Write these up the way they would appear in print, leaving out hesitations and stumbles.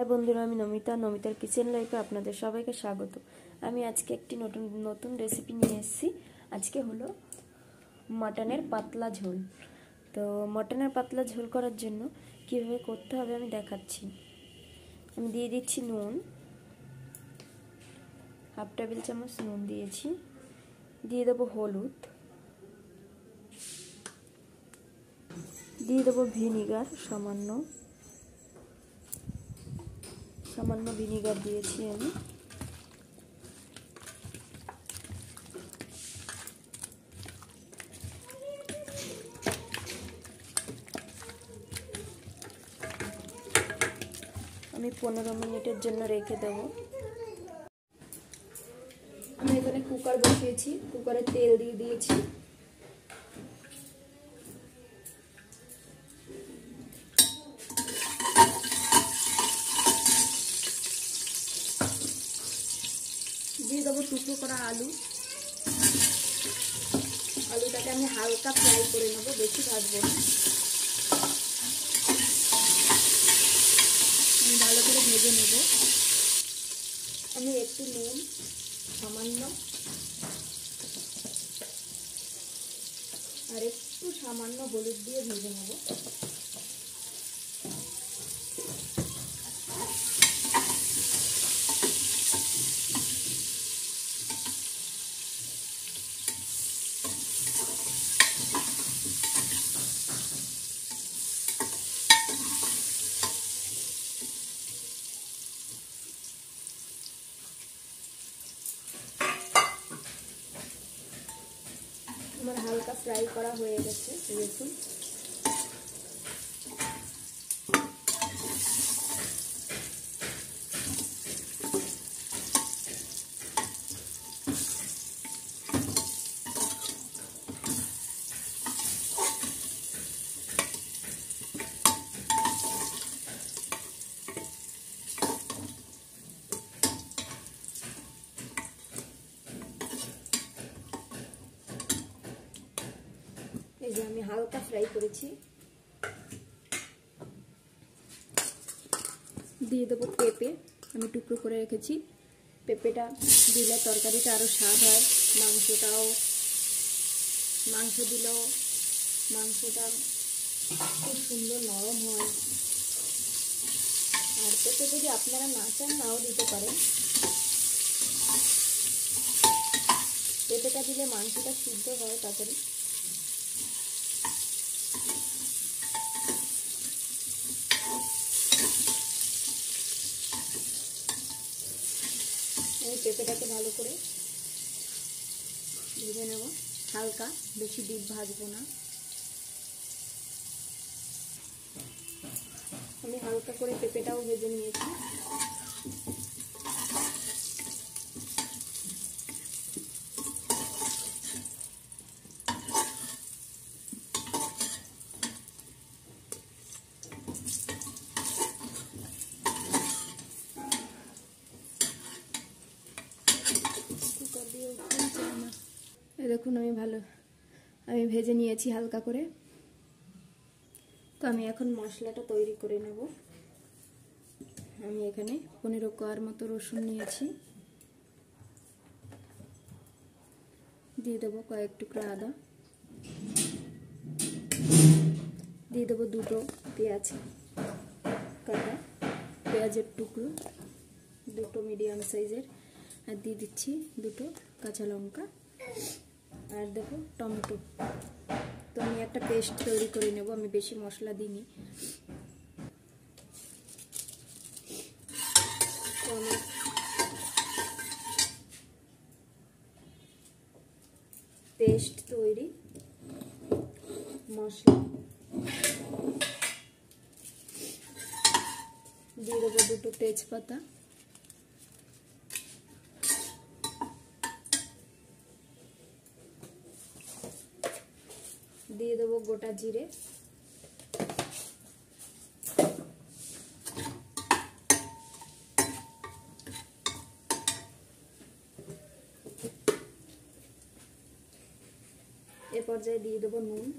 বন্ধুরা, আমি নমিতার কিচেন লাইফে আপনাদের সবাইকে স্বাগত। আমি আজকে একটি নতুন রেসিপি নিয়ে এসেছি। আজকে হলো মটনের পাতলা ঝোল। তো মটনের পাতলা ঝোল করার জন্য কিভাবে করতে হবে আমি দেখাচ্ছি। আমি দিয়ে দিচ্ছি নুন, হাফ টেবিল চামচ নুন দিয়েছি। দিয়ে দেবো হলুদ, দিয়ে দেবো ভিনিগার, সামান্য ভিনিগার দিয়েছি আমি। আমি 15 মিনিটের জন্য রেখে দেবো। আমি এখানে কুকার বসিয়েছি, কুকারে তেল দিয়ে দিয়েছি। দিয়ে দেবো টুকরো করা আলু। আলুটাকে আমি হালকা ফ্রাই করে নেবো, বেশি ভাজবো না। আমি ভালো করে ভেজে নেব। আমি একটু নুন, সামান্য আর একটু সামান্য হলুদ দিয়ে ভেজে নেব। আমার হালকা ফ্রাই করা হয়ে গেছে, দেখুন। এই যে আমি হালকা ফ্রাই করেছি। দিয়ে দেবো পেঁপে, আমি টুকরো করে রেখেছি। পেঁপেটা দিলে তরকারিটা আরও স্বাদ হয়। মাংস দিলেও মাংসটা খুব সুন্দর নরম হয়। আর পেঁপে যদি আপনারা না চান নাও দিতে পারেন। পেঁপেটা দিলে মাংসটা সিদ্ধ হয় তাড়াতাড়ি। আমি পেঁপেটাকে ভালো করে ভেজে নেব, হালকা, বেশি ডিপ ভাজবো না। আমি হালকা করে পেঁপেটাও ভেজে নিয়েছি। দেখুন আমি ভেজে নিয়েছি হালকা করে। তো আমি এখন মশলাটা তৈরি করে নেব। আমি এখানে 15 কোয়ার মতো রসুন নিয়েছি। দিয়ে দেবো কয়েক টুকরা আদা। দিয়ে দেবো দুটো পেঁয়াজ কাটা, পেঁয়াজের টুকরো দুটো মিডিয়াম সাইজের। আর দিয়ে দিচ্ছি দুটো কাঁচা লঙ্কা, আর দেবো টমেটো। তো আমি একটা পেস্ট তৈরি করে নেব, আমি বেশি মশলা দিইনি। তো আমার পেস্ট তৈরি। মশলা দিয়ে দেবো দুটো তেজপাতা, দিয়ে দেবো গোটা জিরে, এ পর্যায়ে দিয়ে দেবো নুন,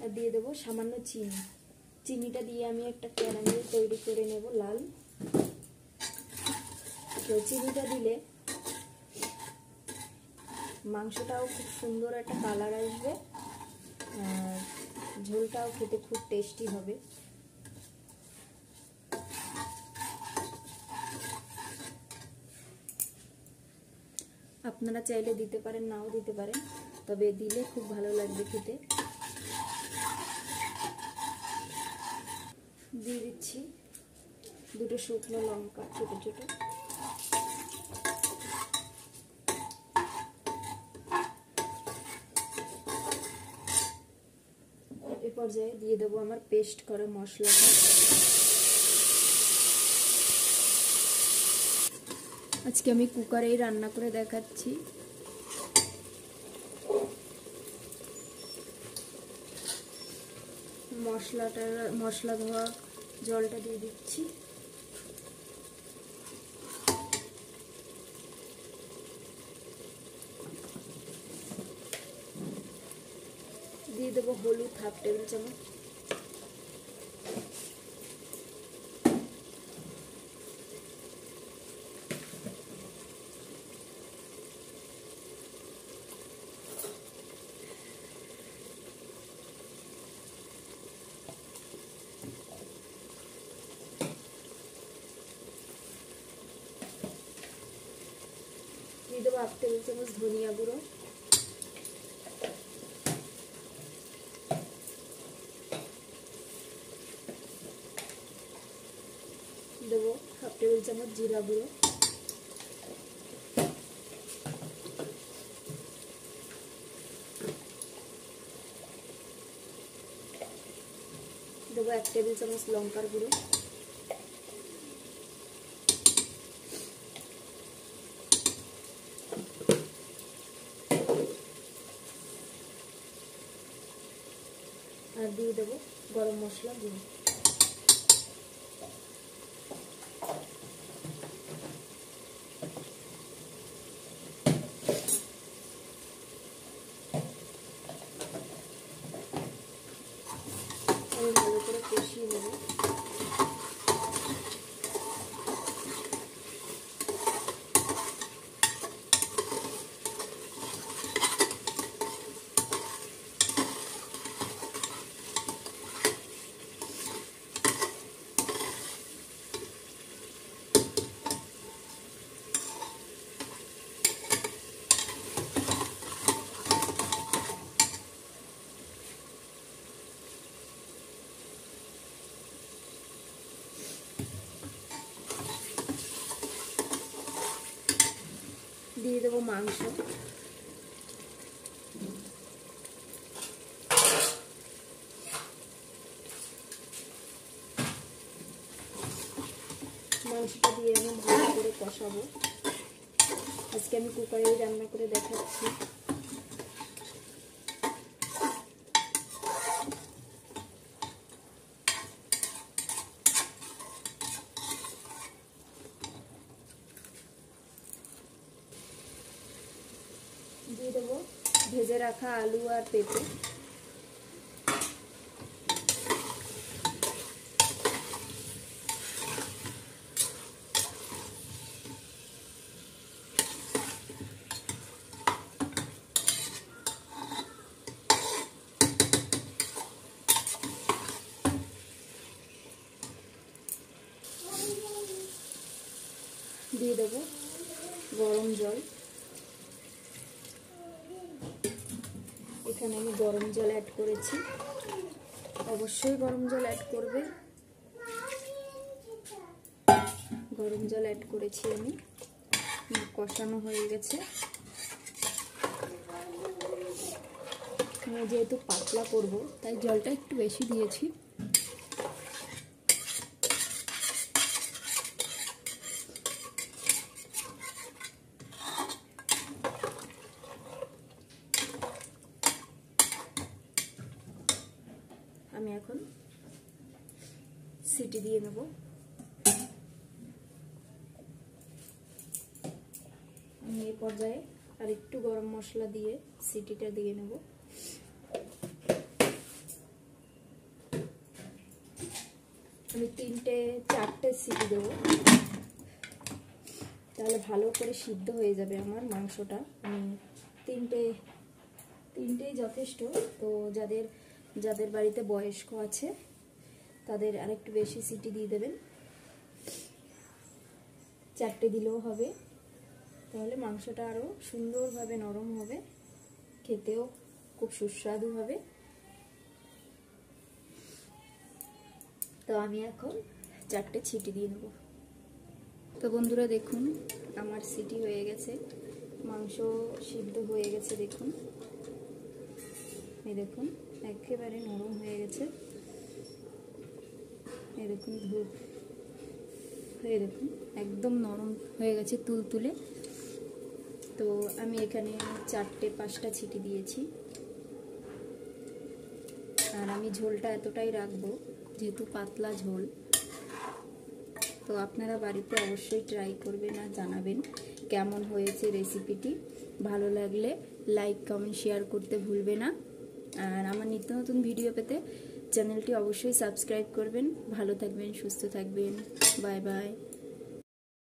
আর দিয়ে দেবো সামান্য চিনি। চিনিটা দিয়ে আমি একটা ক্যারামেল তৈরি করে নেব লাল। তো চিনিটা দিলে মাংসটাও খুব সুন্দর একটা কালার আসবে, আর ঝোলটাও খেতে খুব টেস্টি হবে। আপনারা চাইলে দিতে পারেন, নাও দিতে পারেন, তবে দিলে খুব ভালো লাগবে খেতে। দিয়ে দিচ্ছি দুটো শুকনো লঙ্কা ছোট ছোট। এ পর্যায়ে দিয়ে দেবো আমার পেস্ট করা মশলাটা। আজকে আমি কুকারেই রান্না করে দেখাচ্ছি। মশলা ধোয়া জলটা দিয়ে দিচ্ছি। দিয়ে দেবো হলুদ হাফ টেবিল চামচ। দিয়ে দেবো হাফ টেবিল চামচ ধনিয়া গুঁড়ো। দেবো হাফ টেবিল চামচ জিরা গুঁড়ো। দেবো 1 টেবিল চামচ লঙ্কার গুঁড়ো। আর দিয়ে দেবো গরম মশলা গুঁড়ো। আমি ভালো করে কষিয়ে নেব। দিয়ে দেবো মাংস। মাংসটা দিয়ে আমি ভালো করে কষাবো। আজকে আমি কুকারেই রান্না করে দেখাচ্ছি। দিয়ে দেবো ভেজে রাখা আলু আর পেঁপে। দিয়ে দেবো গরম জল। এখানে আমি গরম জল অ্যাড করেছি, অবশ্যই গরম জল অ্যাড করবে। গরম জল অ্যাড করেছি আমি, কষানো হয়ে গেছে। আমি যেহেতু পাতলা করব তাই জলটা একটু বেশি দিয়েছি। আমি এখন সিটি দিয়ে নেব। আমি এই পর্যায়ে আর একটু গরম মশলা দিয়ে সিটিটা দিয়ে নেব। আমি 3-4টে সিটি দেবো, তাহলে ভালো করে সিদ্ধ হয়ে যাবে আমার মাংসটা। আমি তিনটেই যথেষ্ট। তো যাদের বাড়িতে বয়স্ক আছে তাদের আরেকটু বেশি সিটি দিয়ে দেবেন, 4টে দিলেও হবে, তাহলে মাংসটা আরও সুন্দরভাবে নরম হবে, খেতেও খুব সুস্বাদু হবে। তো আমি এখন 4টে সিটি দিয়ে নেব। তো বন্ধুরা দেখুন আমার সিটি হয়ে গেছে, মাংস সিদ্ধ হয়ে গেছে। দেখুন এই দেখুন একেবারে নরম হয়ে গেছে। এই দেখুন দেখুন একদম নরম হয়ে গেছে, তুলতুলে। তো আমি এখানে 4-5টা সিটি দিয়েছি। আর আমি ঝোলটা এতটাই রাখবো যেহেতু পাতলা ঝোল। তো আপনারা বাড়িতে অবশ্যই ট্রাই করবেন আর জানাবেন কেমন হয়েছে রেসিপিটি। ভালো লাগলে লাইক কমেন্ট শেয়ার করতে ভুলবে না। আর আমার নিত্য নতুন ভিডিও পেতে চ্যানেলটি অবশ্যই সাবস্ক্রাইব করবেন। ভালো থাকবেন, সুস্থ থাকবেন, বাই বাই।